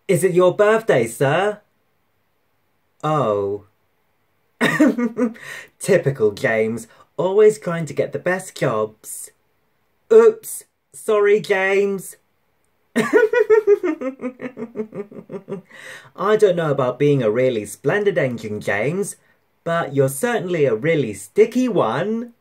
Is it your birthday, sir? Oh. Typical James, always trying to get the best jobs. Oops, sorry, James. I don't know about being a really splendid engine, James, but you're certainly a really sticky one.